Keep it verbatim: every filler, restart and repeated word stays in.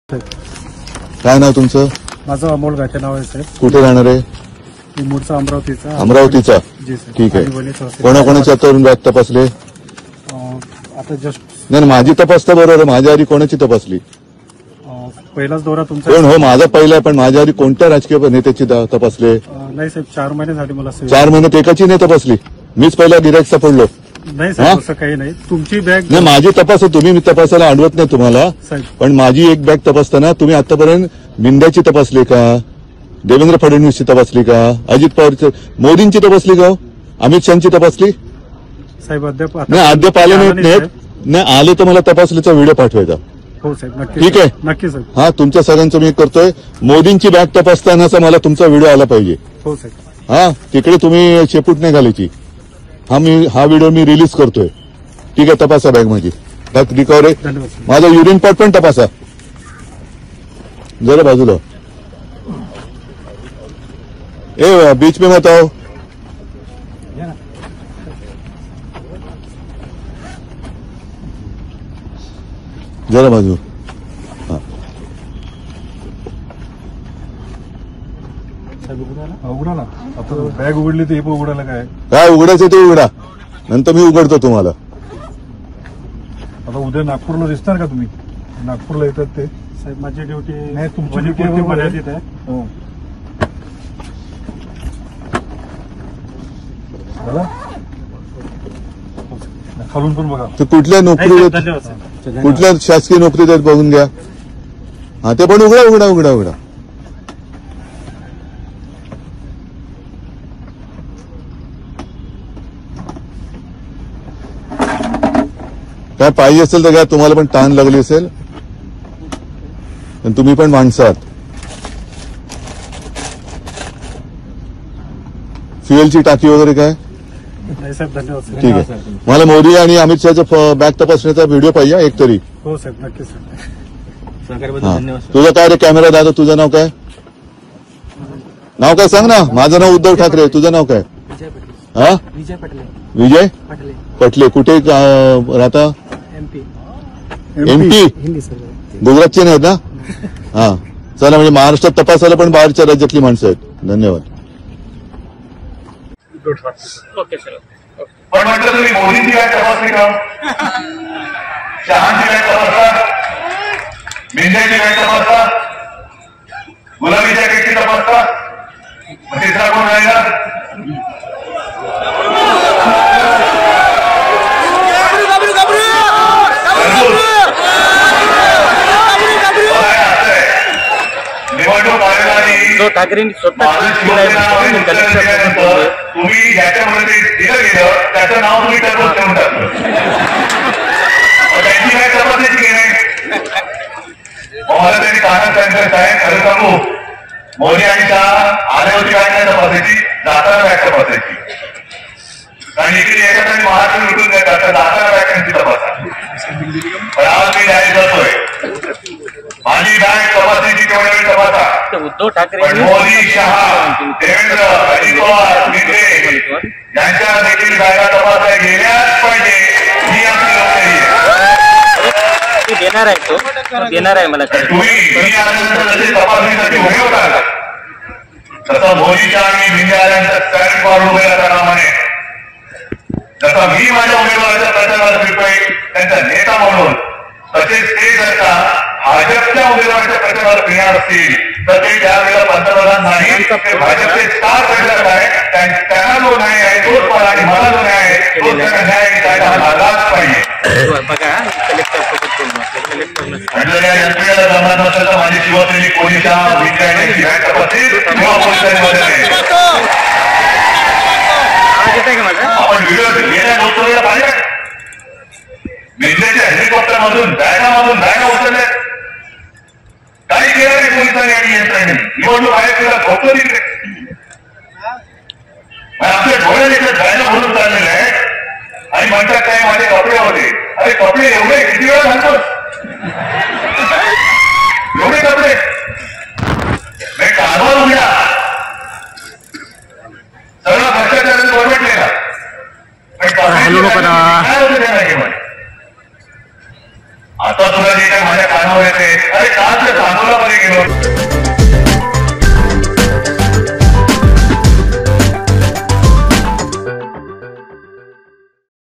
काय नाव तुमचं? माझं अमोल घाटे नाव आहे साहेब. कुठे राहणार आहे? मी मूळचा अमरावतीचा. अमरावतीचा. जी सर. ठीक आहे. कोणाकोणाच्या तरुण बॅग तपासले? आता जस्ट नाही माझी तपासता बरोबर, माझ्या आधी कोणाची तपासली? पहिलाच दौरा तुमचा. पण हो माझा पहिला, पण माझ्या आधी कोणत्या राजकीय नेत्याची तपासले? नाही साहेब, चार महिने झाले मला. चार महिन्यात एकाची नाही तपासली? मीच पहिला गिराईक सापडलो. नाही साहेब, असं काही नाही. तुमची बॅग नाही माझी तपास तुम्ही मी तपासायला अडवत नाही तुम्हाला, पण माझी एक बॅग तपासताना तुम्ही आतापर्यंत बिंद्याची तपासली का? देवेंद्र फडणवीसची तपासली का? अजित पवारची, मोदींची तपासली का? अमित शहाची तपासली? साहेब अद्याप नाही अद्याप आले नाहीत. नाही आले तर मला तपासलीचा व्हिडिओ पाठवायचा. हो साहेब नक्की. ठीक आहे नक्की साहेब. हा तुमच्या सगळ्यांचं मी करतोय. मोदींची बॅग तपासतानाचा मला तुमचा व्हिडिओ आला पाहिजे. हो साहेब. हा तिकडे तुम्ही शेपूट नाही घालायची. हा मी हा व्हिडिओ मी रिलीज करतोय. ठीक आहे, तपासा बॅग माझी. Bag recovery. माझा युरिन पॉट पण तपासा जरा बाजूला. ए बीच में मत आओ. जरा बाजू. उघडा ना. आता बॅग उघडली तर हे पण उघडायला काय काय उघडायचं ते उघडा, नंतर मी उघडतो तुम्हाला. आता उद्या नागपूरला दिसणार का तुम्ही? नागपूरला येतात ते साहेब. माझी ड्युटी नाही, तुमची ड्युटी मर्यादित आहे. हो खालून पण बघा. ते कुठल्या नोकरी, कुठल्या शासकीय नोकरीत आहेत बघून घ्या. हा ते पण उघडा उघडा उघडा उघडा. काय पाहिजे असेल तर घ्या. तुम्हाला पण ताण लागली असेल, पण तुम्ही पण माणसं आहात. फ्युएलची टाकी वगैरे काय? नाही साहेब, धन्यवाद. ठीक आहे. मला मोदी आणि अमित शहाचा बॅग तपासण्याचा व्हिडिओ पाहिजे एक तरी. हो साहेब नक्की साहेब. हा तुझं काय रे कॅमेरा दादा, तुझं नाव काय? नाव काय सांग ना. माझं नाव उद्धव ठाकरे. तुझं नाव काय? हा विजय पटले. विजय पटले. पटले. कुठे राहता? एमपी. एमपी. हिंदी सर. गुजरातचे नाहीत ना? हा चला, म्हणजे महाराष्ट्रात तपासायला पण बाहेरच्या राज्यातली माणसं आहेत. धन्यवाद. Okay sir. पण म्हटलं तुम्ही मोदींची बॅग तपासली का? शहांची बॅग तपासता? मिंद्याची बॅग तपासता? गुलाबी जॅकेटची तपासता? मग तिसरा कोण राहिला? निवडणूक आयोगाने ठाकरेंनी तुम्ही ज्याच्यामध्ये दिलं गेलं त्याचं नाव तुम्ही टरबूज ठेवून टाकलं. त्यांची काय तपासायची की नाही? मला त्यांनी कानात सांगितलं काय खरं सांगू, मोदी आणि शहा आले होती काय काय तपासायची, जाताना बॅग तपासायची. कारण इकडे एखाद्या महाराष्ट्र लुटून देतात तर जाताना बॅग त्यांची तपासा. पण आज मी जाहीर करतोय माझी बॅग तपासायची तेवढ्या वेळ तपासा. उद्धव ठाकरे, पण मोदी, शहा, देवेंद्र, अजित पवार, शिंदे यांच्या देखील बॅगा तपासल्या गेल्याच पाहिजे. ही आमची लोकशाही आहे. देणार आहे तो देणार आहे मला. तुम्ही मी आल्यानंतर जसे तपासणीसाठी उभे होता तसं मोदीच्या आणि भिंडे आल्यानंतर स्टँड फॉर उभे राहण्याप्रमाणे जसा मी माझ्या उमेदवाराच्या प्रचाराला फिरतोय त्यांचा नेता म्हणून, तसेच ते जर का भाजपच्या उमेदवाराच्या प्रचाराला फिरणार असतील तर ते त्यावेळेला पंतप्रधान नाही, ते भाजपचे स्टार प्रचारक आहे. त्यांना जो न्याय आहे तोच मला आणि मला जो न्याय आहे तोच त्यांना न्याय आणि कायदा लागाच पाहिजे. म्हटलं या यंत्रणेला जमणार नसेल तर माझी शिवसेनेची पोलिसा विद्यार्थ्यांची बॅग तपासतील किंवा पोलिसांनी मदत. आपण व्हिडिओ गेल्या लोकसभेला पाहिजे मिंद्याच्या हेलिकॉप्टर मधून बॅगामधून बॅगा उचलल्या. काही केलं नाही पोलिसांनी आणि यंत्रणेने. निवडणूक आयोगाला खोटं दिले. आपल्या डोळ्याने बॅगा भरून चाललेले आहे आणि म्हणतात काय माझे कपडे होते. अरे कपडे एवढे किती वेळा घालतो? एवढे कपडे नाही कारभार उघडा. सगळा भ्रष्टाचाराने परवडलेला. काय होते त्या बॅगेमध्ये? आता तुला जे काय माझ्या कानावर येते, अरे का निवड